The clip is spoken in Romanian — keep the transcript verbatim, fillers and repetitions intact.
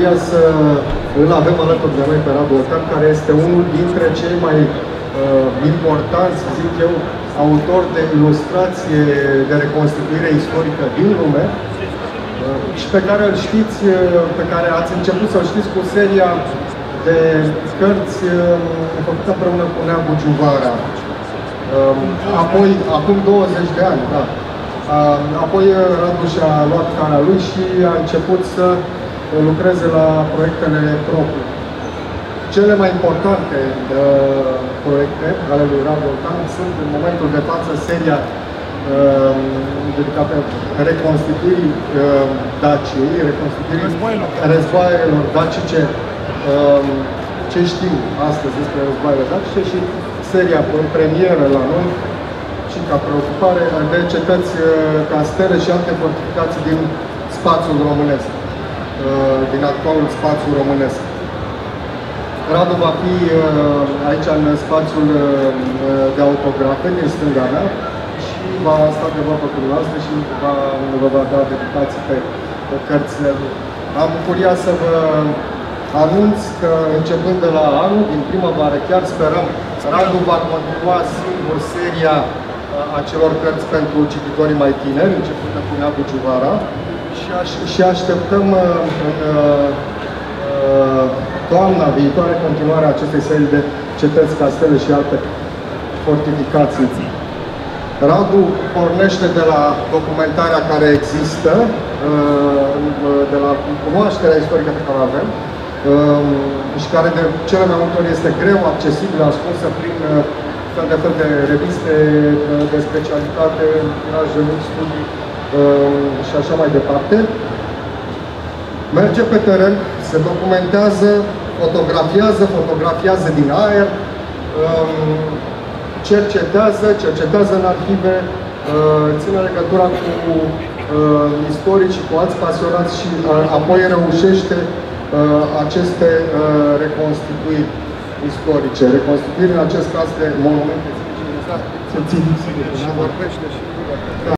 bucuria să îl avem alături de noi pe Radu Oltean, care este unul dintre cei mai uh, importanți, zic eu, autori de ilustrație de reconstituire istorică din lume uh, și pe care îl știți, uh, pe care ați început să-l știți cu seria de cărți uh, făcută împreună cu Nea Buciuvara. Uh, apoi, acum douăzeci de ani, da. Uh, apoi Radu și-a luat cara lui și a început să lucreze la proiectele proprii. Cele mai importante uh, proiecte ale lui Radu Oltean sunt în momentul de față seria uh, dedicată reconstituirii uh, Daciei, reconstituirii războaielor dacice, uh, ce știm astăzi despre războaiele dacice, și seria premieră la noi și ca preocupare de cetăți, uh, castele și alte fortificații din spațiul românesc, uh, din actualul spațiu românesc. Radu va fi uh, aici în spațiul uh, de autografe din stânga mea și va sta de vorbă cu dumneavoastră și va, vă va da dedicații pe, pe cărțile lui. Am bucuria să vă anunț că începând de la anul, din primăvară, chiar sperăm, Radu va continua singur seria uh, acelor cărți pentru cititorii mai tineri, începând cu Nea Buciuvara, și, aș, și așteptăm uh, în uh, uh, toamna viitoare continuarea acestei serii de cetăți, castele și alte fortificații. Radu pornește de la documentarea care există, de la cunoașterea istorică pe care o avem și care de cele mai multe ori este greu accesibilă, ascunsă prin fel de fel de reviste de specialitate, tiraje mici, studii și așa mai departe. Merge pe teren, se documentează, fotografiază, fotografiază din aer, cercetează, cercetează în arhive, ține legătura cu istorici, cu alți pasionați și apoi reușește aceste reconstituiri istorice. Reconstituiri în acest caz de monumente. Se țin, se vorbește și